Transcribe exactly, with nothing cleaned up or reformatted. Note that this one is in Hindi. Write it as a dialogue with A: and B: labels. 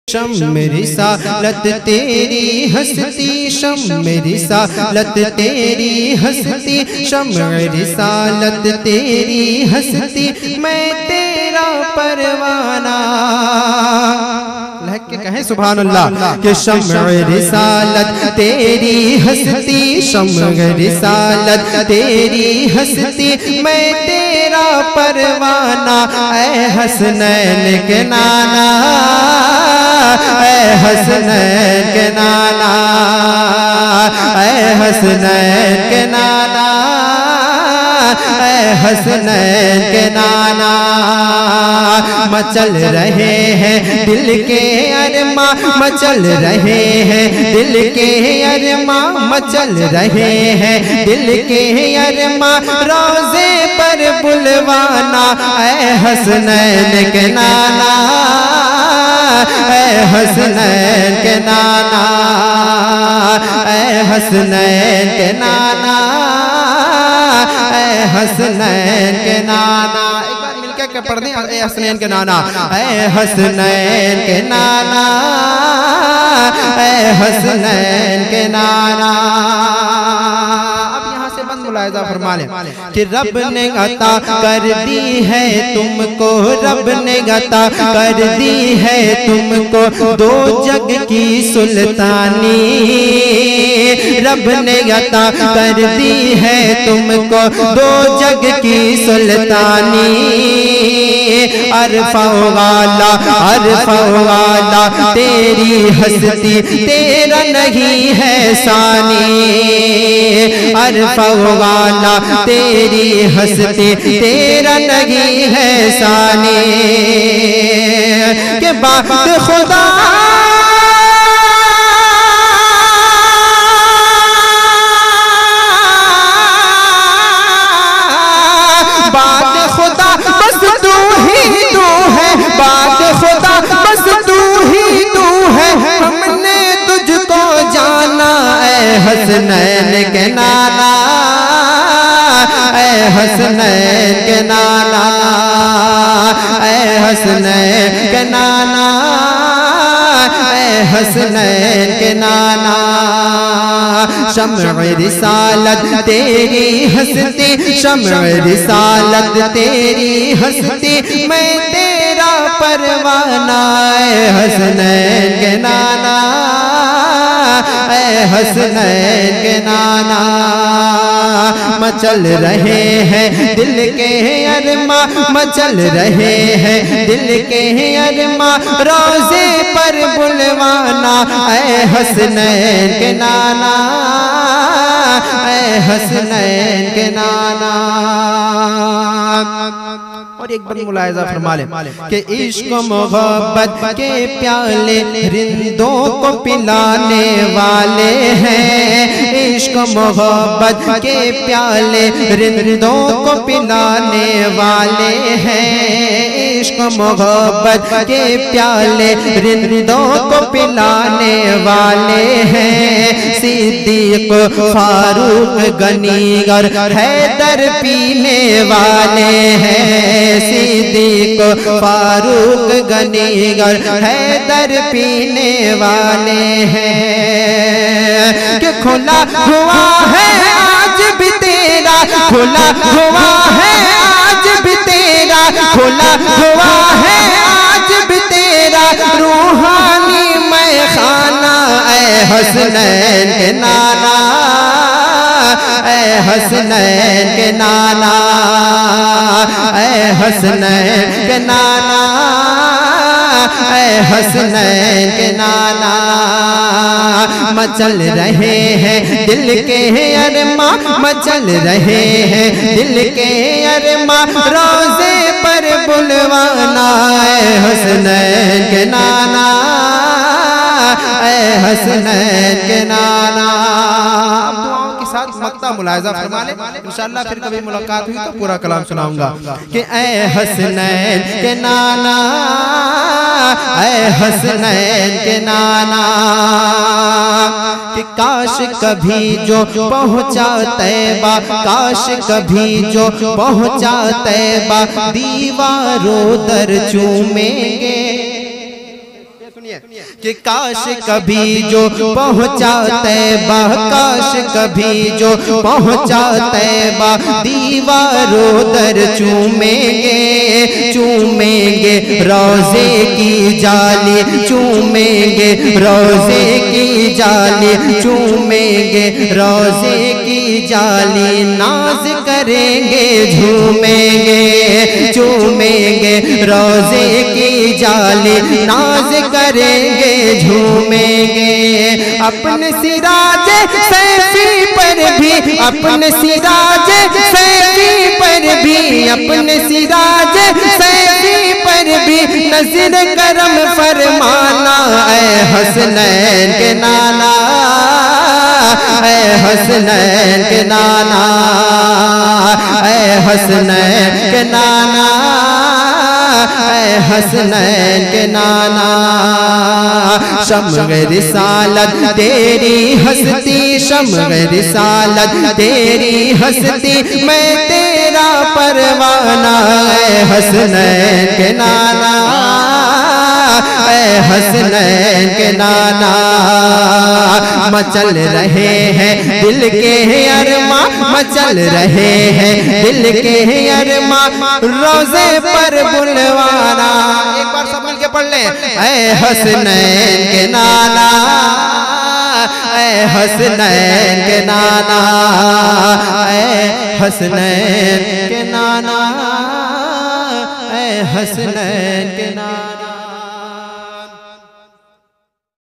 A: शम्म रिसालत तेरी हस्ती, शम्म रिसालत तेरी हस्ती, शम्म रिसालत तेरी हस्ती, मैं तेरा परवाना। लहक के कहें सुभान अल्लाह कि शम्म रिसालत तेरी हस्ती, शम्म रिसालत तेरी हस्ती, मैं तेरा परवाना। ऐ हसनैन के नाना, ऐ हसनैन के नाना, ऐ हसनैन के नाना, ऐ हसनैन के नाना। मचल रहे हैं दिल के अरमा, मचल रहे हैं दिल के अरमा, मचल रहे हैं दिल के अरमा, रोज़े पर बुलवाना। ऐ हसनैन के नाना, ऐ हसनैन के नाना, ऐ हसनैन के नाना, ऐ हसनैन के नाना। एक बार मिलकर के पढ़ दें, ऐ हसनैन के नाना, ऐ हसनैन के नाना, ऐ हसनैन के नाना। मुलाहिज़ा फरमा लें कि रब ने अता कर दी है तुमको, रब ने अता कर दी है तुमको दो जग की सुल्तानी, रब ने अता कर दी है तुमको दो जग की सुल्तानी। अरफा वाला अरफा वाला तेरी हस्ती, तेरा नहीं है सानी। अरफा वाला तेरी हस्ती, तेरा नहीं है सानी। के बात खुदा बात खुदा बस तू ही तू है, बात खुदा बस तू ही तू है, हमने तुझको जाना। ऐ हसनैन के नाना, ऐ हसनैन के नाना, ऐ हसनैन के नाना, ऐ हसनैन के नाना। शम्म रिसालत तेरी हस्ती, शम्म रिसालत तेरी हस्ती, मैं तेरा परवाना। ऐ हसनैन के नाना, ऐ हसनैन के नाना। मचल रहे हैं दिल के अरमा, मचल रहे हैं दिल के अरमा, रोज़े पर बुलवाना। ऐ हसनैन के नाना, ऐ हसनैन के नाना। और एक बार मुलाहिज़ा फरमा लें कि इश्क मोहब्बत के प्याले रिंदों को पिलाने वाले हैं, इश्क मोहब्बत के प्याले रिंदों को पिलाने वाले हैं, इश्क मोहब्बत के प्याले रिंदों को पिलाने वाले हैं। सिद्दीक फारूक गनी और हैदर पीने वाले हैं, सिद्दीक फारूक गनी और हैदर पीने वाले हैं। कि खुला हुआ है आज भी तेरा, खुला हुआ है आज भी तेरा, खुला हुआ है आज भी तेरा रूहानी मैं खाना। ऐ हसनैन के नाना, ऐ हसनैन के नाना, ऐ हसनैन के नाना, ऐ हसनैन के नाना। मचल रहे हैं दिल के अरमा, मचल रहे हैं दिल के अरमा, रोज़े पर बुलवाना। ऐ हसनैन के नाना, ऐ हसनैन के नाना। साथ मक्ता मुलाहिज़ा फरमा ले, इंशाअल्लाह फिर कभी मुलाकात हुई तो पूरा कलाम सुनाऊंगा। कि ऐ हसनैन के नाना, ऐ हसनैन के नाना। कि काश कभी जो पहुँचा तैबा, काश कभी जो पहुँचा तैबा, दीवारों दर चूमेंगे। कि काश कभी जो पहुँचा तैबा, काश कभी जो पहुँचा तैबा, दीवारों दर चूमेंगे चूमेंगे रोज़े की जाली, चूमेंगे रोज़े की जाली, चूमेंगे रोज़े की जाली, नाज करेंगे झूमेंगे चूमेंगे रोज़े की जाली, नाज करेंगे झूमेंगे। अपने सिराज सैफी पर भी, अपने सिराज सैफी पर भी, अपने सिराज सैफी पर भी नज़र करम फरमाना। ऐ हसनैन के नाना, ऐ हसनैन के नाना, ऐ हसनैन के नाना, ऐ हसनैन के नाना। शम्ग़ रिसालत तेरी हस्ती, शम्ग़ रिसालत तेरी हस्ती, मैं तेरा परवाना। ऐ हसनैन के नाना, ऐ हसनैन के नाना। मचल रहे हैं दिल के अरमा, मचल रहे हैं दिल के अरमा, रोज़े पर बुलवाना। एक बार सब मिलके पढ़ लें। ऐ हसनैन के नाना, ऐ हसनैन के नाना, ऐ हसनैन के नाना, ऐ हसनैन के नाना।